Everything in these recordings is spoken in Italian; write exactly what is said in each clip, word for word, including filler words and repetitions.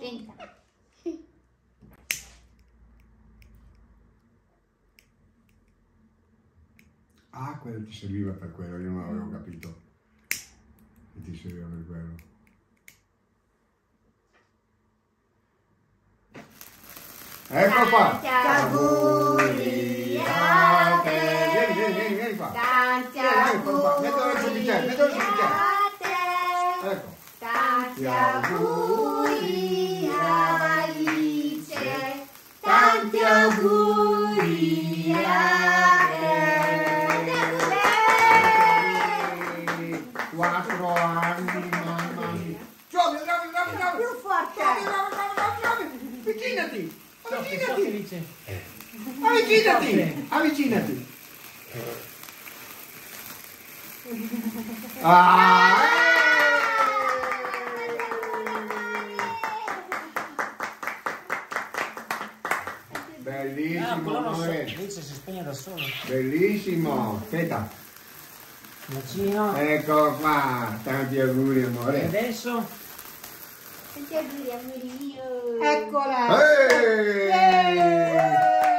Tenta. Ah, quello ti serviva per quello, io non avevo capito. Che ti serviva per quello. Ecco qua! Tanti auguri a te! Vieni, vieni, vieni, vieni qua! Tanti auguri! Mettilo sul bicchiere, mettilo sul bicchiere! a te! Ecco! Tanti auguri a Alice! Tanti auguri a te! Quattro anni, mamma mia! Giove, giove, giove, giove! Più forte! Giove, giove, giove, giove! Avvicinati! Avvicinati! Felice. Avvicinati! Avvicinati! Ah! Bellissimo, Ah, quello non so. amore. Felice si spegne da solo. Bellissimo. Aspetta. Vicino. Ecco qua. Tanti auguri, E amore. adesso? Tanti auguri amore mio! Eccola! Eeeh! Yeah!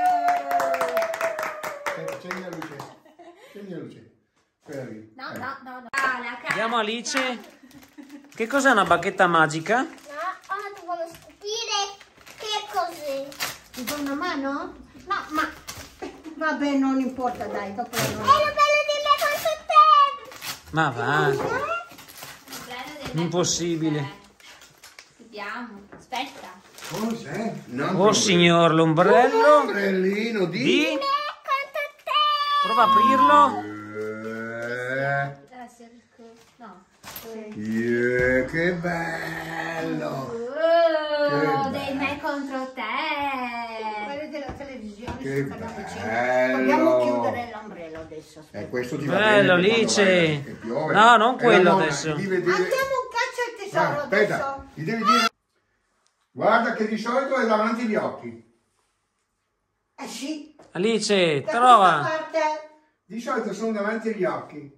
Accendi la luce. Accendi la luce. Quella lì. No, Eh. no, no, no. Ah, la cara. Vediamo Alice. Che cos'è una bacchetta magica? No, ora devono scoprire che cos'è. Ti do una mano? No, ma vabbè, non importa, dai, dopo la È mano. la bella di me contro te. Ma va. Il bello del Impossibile. me- Vediamo. Aspetta. Cos'è? Non Oh signor, l'ombrello Ombrellino di... di... Me contro te. Prova a aprirlo. Eh, Ah, se riesco- No. yeah, che bello! Oh, Che dei me contro te. Quelle della televisione Che sul canale bello. cento. Dobbiamo chiudere l'ombrello adesso. aspetta. Eh, questo ti va Bello, bene quando Alice. vai- che piove. No, non Eh, quello nonna, adesso. gli devi dire- Andiamo un caccia al tesoro Guarda, aspetta, adesso. gli devi dire... Guarda che di solito è davanti agli occhi. Eh sì, Alice, da questa trova. parte. Di solito sono davanti agli occhi.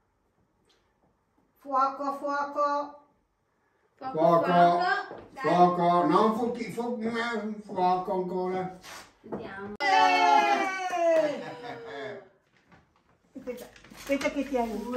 Fuoco, fuoco. Fuoco, Fuoco, Dai. fuoco, non fuochi, fuoco, fuoco ancora. Vediamo. Eh. Aspetta, aspetta che ti aiuto.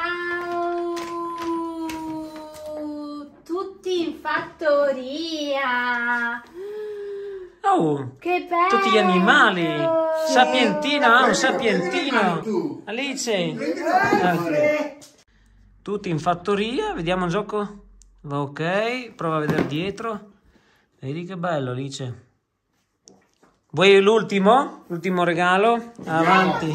Wow! Tutti in fattoria! Oh, Che bello! tutti gli animali. Sapientina, un Prendi le mani sapientino. tu. Alice. Prendilo, amore. Eh, Tutti in fattoria, vediamo il gioco. Ok, prova a vedere dietro. Vedi che bello, Alice. Vuoi l'ultimo? L'ultimo regalo? Avanti.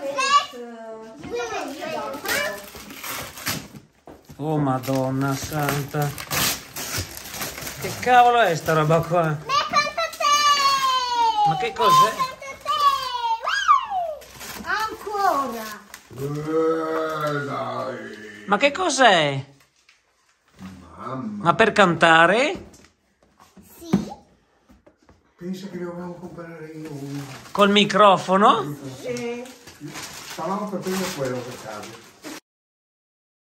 Oh Madonna santa. Che cavolo è sta roba qua? Me contro te. Ma che cos'è? Contro te. ancora. Eh, dai. Ma che cos'è? Mamma. Ma per cantare? Sì. Pensa che dovevamo comprare io uno. Col microfono? Sì. Stavamo per prendere quello per caso.